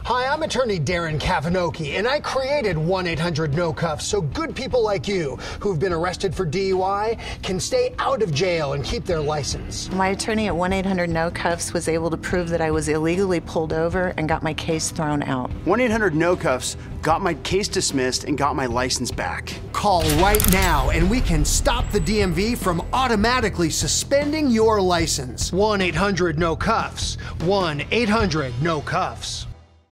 Hi, I'm attorney Darren Kavanoki, and I created 1-800-NO-CUFFS so good people like you who've been arrested for DUI can stay out of jail and keep their license. My attorney at 1-800-NO-CUFFS was able to prove that I was illegally pulled over and got my case thrown out. 1-800-NO-CUFFS got my case dismissed and got my license back. Call right now and we can stop the DMV from automatically suspending your license. 1-800-NO-CUFFS. 1-800-NO-CUFFS.